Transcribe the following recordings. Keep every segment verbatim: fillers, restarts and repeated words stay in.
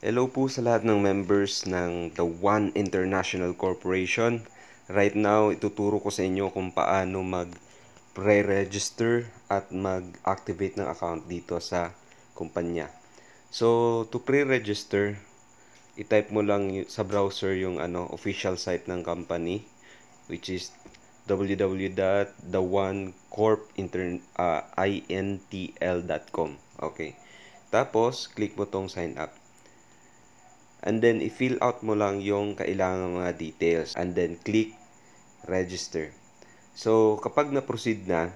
Hello po sa lahat ng members ng The One International Corporation. Right now, ituturo ko sa inyo kung paano mag pre-register at mag-activate ng account dito sa kumpanya. So, to pre-register, i-type mo lang sa browser yung ano, official site ng company, which is w w w dot the one corp intl dot com. Okay. Tapos, click mo tong sign up. And then, i-fill out mo lang yung kailangan mga details. And then, click register. So, kapag na-proceed na,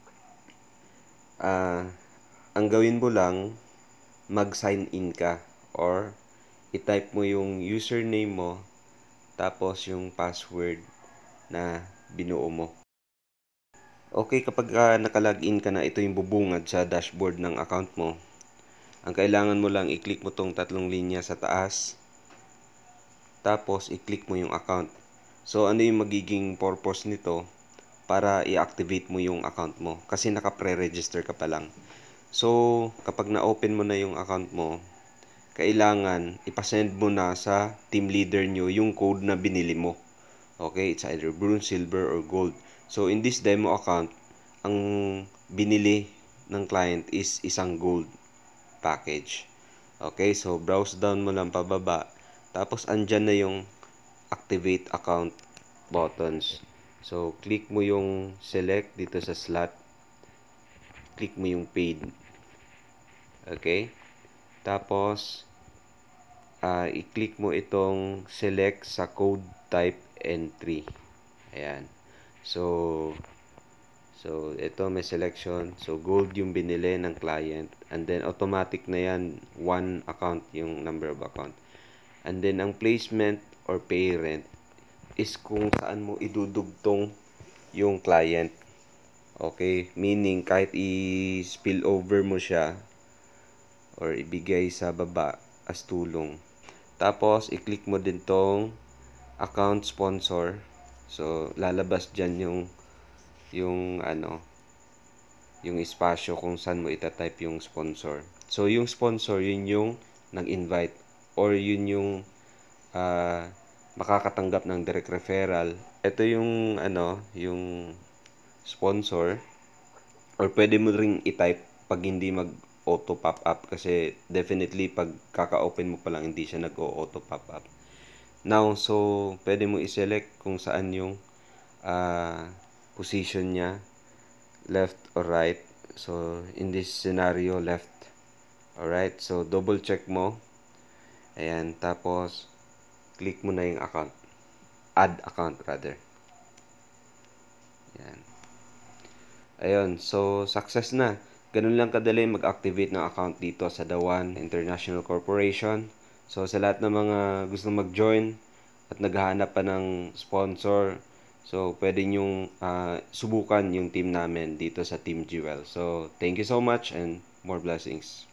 uh, ang gawin mo lang, mag-sign in ka. Or, i-type mo yung username mo, tapos yung password na binuo mo. Okay, kapag uh, nakalagin ka na, ito yung bubungad sa dashboard ng account mo. Ang kailangan mo lang, i-click mo tong tatlong linya sa taas. Tapos, i-click mo yung account. So, ano yung magiging purpose nito? Para i-activate mo yung account mo. Kasi naka-pre-register ka pa lang. So, kapag na-open mo na yung account mo, kailangan ipasend mo na sa team leader nyo yung code na binili mo. Okay, it's either bronze, silver, or gold. So, in this demo account, ang binili ng client is isang gold package. Okay, so browse down mo lang pababa. Tapos, andyan na yung activate account buttons. So, click mo yung select dito sa slot. Click mo yung paid. Okay? Tapos, uh, i-click mo itong select sa code type entry. Ayan. So, so ito may selection. So, gold yung binili ng client. And then, automatic na yan. One account yung number of account. And then, ang placement or parent is kung saan mo idudugtong yung client. Okay? Meaning, kahit i-spill over mo siya or ibigay sa baba as tulong. Tapos, i-click mo din tong account sponsor. So, lalabas dyan yung yung ano yung espasyo kung saan mo itatype yung sponsor. So, yung sponsor, yun yung nag-invite or yun yung uh, makakatanggap ng direct referral. Ito yung ano, yung sponsor, or pwede mo ring i-type pag hindi mag-auto pop up kasi definitely pag kaka-open mo pa lang hindi siya nag-auto pop up. Now, so pwede mo i-select kung saan yung uh, position niya, left or right. So, in this scenario, left. Alright, so double check mo. Ayan, tapos click mo na yung account. Add account rather. Ayan. Ayun, so success na. Ganun lang kadali mag-activate ng account dito sa The One International Corporation. So sa lahat ng mga gusto mag-join at naghahanap pa ng sponsor, so pwede nyong uh, subukan yung team namin dito sa Team Jewel. So thank you so much and more blessings.